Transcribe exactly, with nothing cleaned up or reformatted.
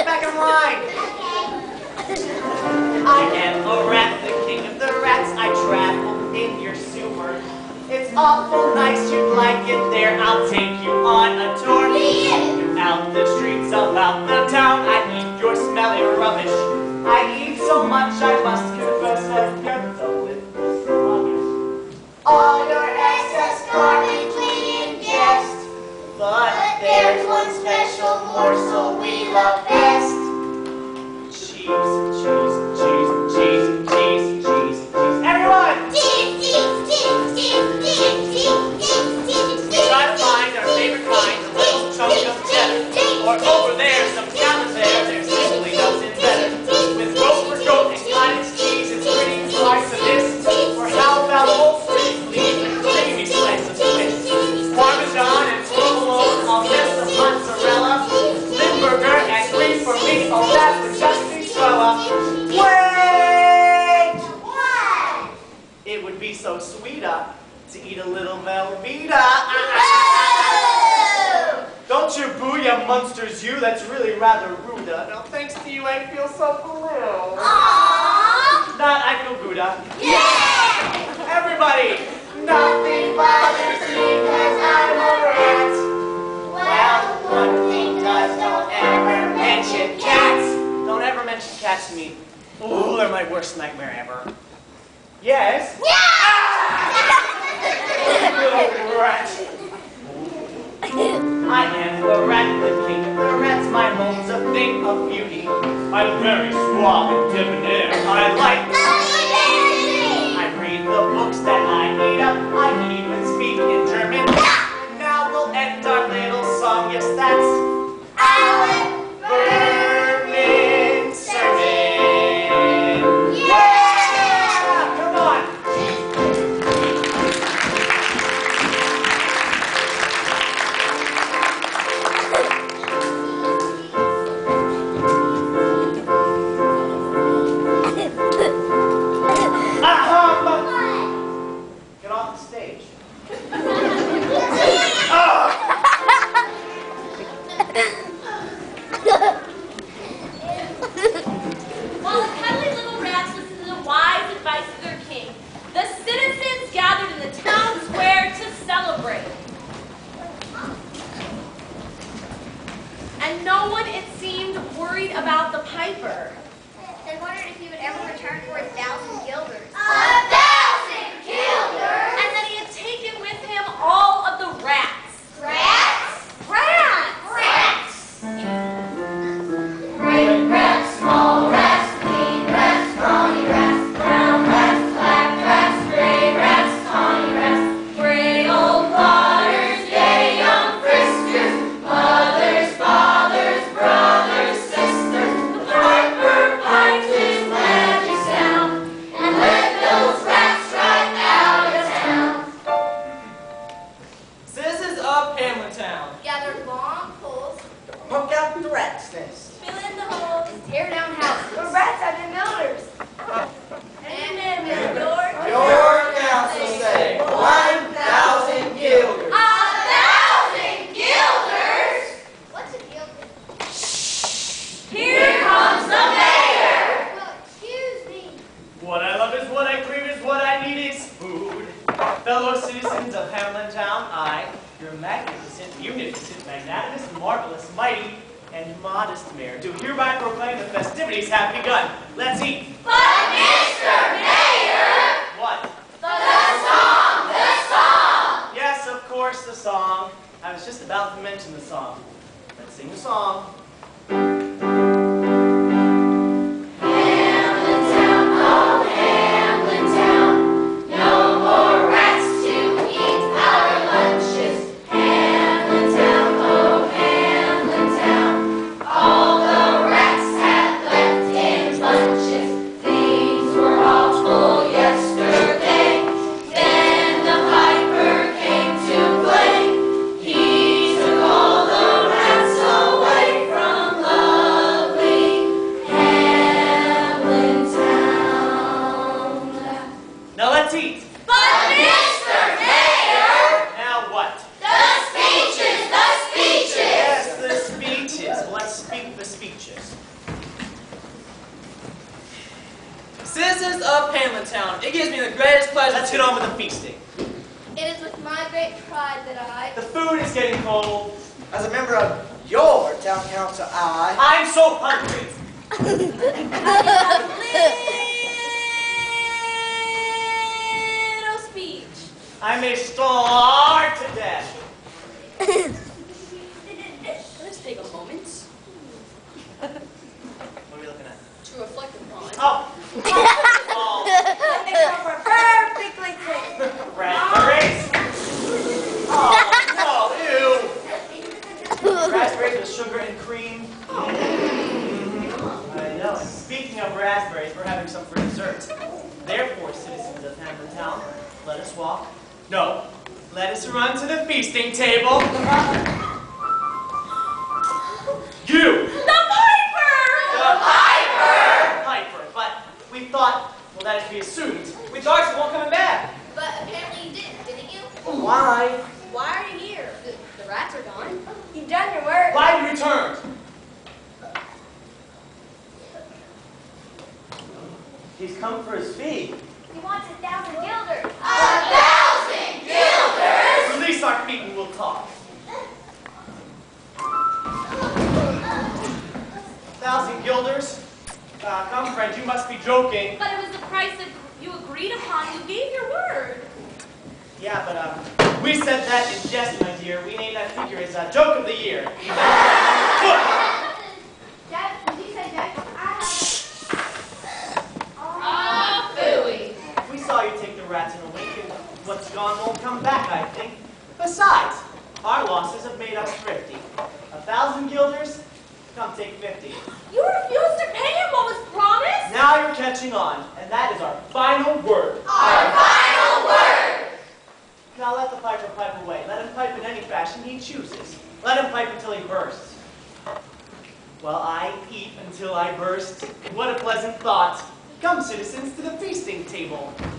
get back in line. I am a rat, the king of the rats. I travel in your sewer. It's awful nice, you'd like it there. I'll take you on a tour. Out the streets, about the town. I eat your smelly rubbish. I eat so much, I must confess I've kept a little sluggish. All your excess garbage we ingest, but there's one special morsel we love best. Cheese, cheese, cheese, cheese, cheese, cheese, cheese. Everyone! Cheese, cheese, cheese, cheese, cheese, cheese, cheese, cheese, cheese. Try to find our favorite kind, a little chunk of cheddar. Or over there, some camembert, there's simply nothing better. With Roquefort goat and cottage cheese, it's pretty slice of this. Or how about Wolf Street, leave the creamy slice of Swiss. Parmesan and provolone, I'll miss the mozzarella. Limburger and cream for me, oh that would just be swell. Wait! What? It would be so sweet-a to eat a little Velveeta. Don't you boo, you monsters, you. That's really rather rude. Uh, no, thanks to you, I feel so blue. Aww! Not, I feel good. Uh. Yeah! Everybody! Nothing bothers me because I'm a rat. Well, one thing does, don't ever mention cats. Don't ever mention cats to me. Ooh, they're my worst nightmare ever. Yes? Little rat. I am the rat, the king of the rats. My home's a thing of beauty. I'm very suave and debonair. I like I read the books that I eat up. I even speak in German. Now we'll end our little song. Yes, that's Alan Berman sermon. Yeah! Come on. Get off the stage. While the cuddly little rats listened to the wise advice of their king, the citizens gathered in the town square to celebrate. And no one, it seemed, worried about the piper. They wondered if he would ever return for a thousand guilders. A thousand guilders? And that he had taken with him all of the rats. Rats? Rats! Rats! Great rats, small rats, clean rats, brawny rats, brown rats, black rats, gray rats, tawny rats, gray old plotters, gay young friskers, mothers, fathers, brothers, sisters. The piper piped his magic sound and led those rats right out of town. Citizens of Hamlin Town, Gather long poles, poke out the rat's nest. Fill in the holes. and tear down houses. The rats have been builders. And then build doors. Your council say one thousand guilders. A thousand guilders? What's a guilder? Here comes the mayor. Well, excuse me. What I love is what I crave is what I need is food. Fellow citizens of Hamlin Town, I, your magnificent, munificent, magnanimous, marvelous, mighty, and modest mayor, do hereby proclaim the festivities have begun. Let's eat. But Mister Mayor! What? The song! The song! Yes, of course, the song. I was just about to mention the song. Let's sing the song. Hamlin Town, oh Hamlin Town, no more rats to eat our lunches. Hamlin Town, oh Hamlin Town, all the rats had left in bunches. Things were all full yesterday. Then the piper came to play. He took all the rats away from suspicious. Citizens of Hamlin Town, it gives me the greatest pleasure. Let's get on with the feasting. It is with my great pride that I... The food is getting cold. As a member of your town council, I... I'm so hungry. Little speech. I may starve to death. Let's take a moment What are we looking at? to reflect upon. Oh. Perfectly clear. Raspberries. Oh, no, ew. Raspberries with sugar and cream. I know. And speaking of raspberries, we're having some for dessert. Therefore, citizens of Hamlin Town, let us walk. No, let us run to the feasting table. You! The Piper! The Piper! Piper, but we thought, well, that is to be assumed. We thought you won't come back. But apparently you didn't, didn't you? Why? Why are you here? The, the rats are gone. You've done your work. Why have you returned? He's come for his fee. He wants a thousand guilders. A thousand guilders! Release our feet and we'll talk. Thousand guilders? Uh, come, friend, you must be joking. But it was the price that you agreed upon. You gave your word. Yeah, but um, we said that in jest, my dear. We named that figure as uh, joke of the year. Good. Dad, did you say that? Ah, phooey. We saw you take the rats in a wink, and what's gone won't come back, I think. Besides, our losses have made us thrifty. A thousand guilders? Come take fifty. You refused to pay him what was promised? Now you're catching on, and that is our final word. Our final word! Now let the piper pipe away. Let him pipe in any fashion he chooses. Let him pipe until he bursts. While I eat until I burst. What a pleasant thought. Come, citizens, to the feasting table.